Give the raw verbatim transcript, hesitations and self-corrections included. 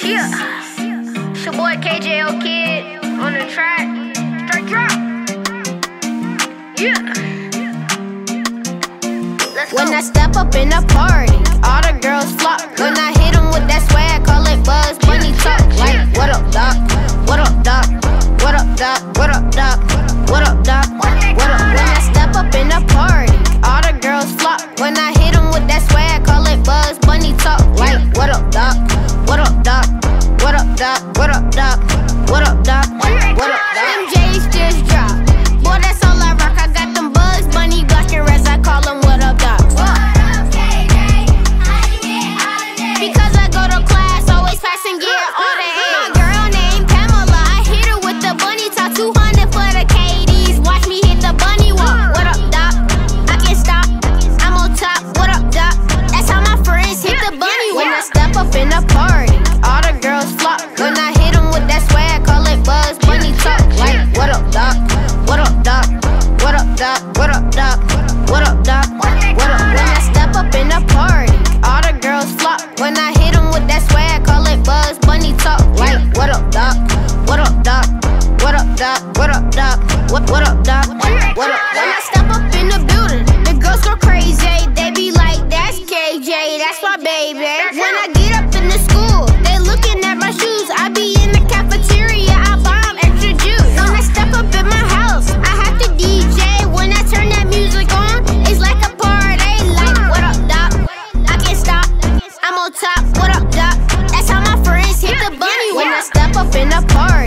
Yeah, it's your boy K J O Kid on the track. Straight drop. Yeah. Let's go. When I step up in the party, all the girls flock. When I hit them with that swag, call it Buzz Bunny talk. Like, what up, doc? What up, doc? What up, doc? What up, doc? What up, doc? What up? When I step up in the party, all the girls flock. When I hit them with that swag, call it Buzz Bunny talk. Like, what up, doc? What up, doc? What up, doc? What up, doc? What up, doc? What up, doc? M J's just dropped. Boy, that's all I rock. I got them Buzz Bunny black and reds. I call them what up, doc? Because I go to class, always passing gear, all the A. My girl named Pamela, I hit her with the bunny talk. two hundred for the K Ds, watch me hit the bunny walk. What up, doc? I can't stop, I'm on top. What up, doc? That's how my friends hit the bunny walk. When I step up in the party, all the girls flock. When I hit them with that swag, call it Buzz Bunny talk. Like, what up, doc? What up, doc? What up, doc? What up, doc? What up, doc? What up? When I step up in the party, all the girls flock. When I hit them with that swag, call it Buzz Bunny talk. Like, what up, doc? What up, doc? What up, doc? What up, doc? What what up, doc? What up? When I step up in the building, the girls go crazy. They be like, that's K J, that's my baby. When I get up in the school, they looking at my shoes. I be in the cafeteria, I buy 'em extra juice. When I step up in my house, I have to D J. When I turn that music on, it's like a party. Like, what up, doc? I can't stop, I'm on top. What up, doc? That's how my friends hit the bunny walk. When I step up in the party,